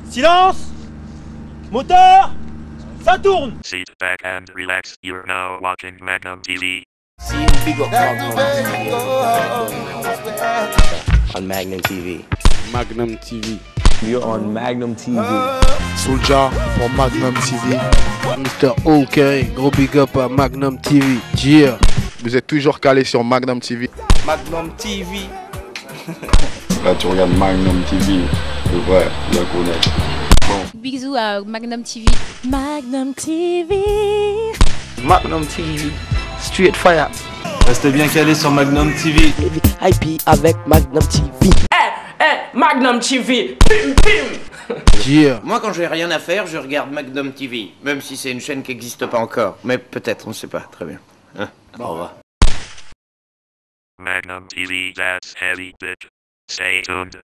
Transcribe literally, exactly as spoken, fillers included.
Silence! Moteur! Ça tourne! Sit back and relax, you're now watching Magnum T V. See, big up on Magnum T V. Magnum T V. You're on Magnum T V. Soulja pour Magnum T V. mister OK, gros big up à Magnum T V. Yeah. Vous êtes toujours calé sur Magnum T V. Magnum T V. Là, tu regardes Magnum T V, le vrai, la connaître. Bon. Bisous à Magnum T V. Magnum T V. Magnum T V. Street Fire. Restez bien calé sur Magnum T V. Hype avec Magnum T V. Eh, eh, Magnum T V. Pim, pim. Yeah. Moi, quand j'ai rien à faire, je regarde Magnum T V. Même si c'est une chaîne qui n'existe pas encore. Mais peut-être, on ne sait pas. Très bien. Hein, bon. Au revoir. Magnum T V, that's heavy, bitch. Stay tuned.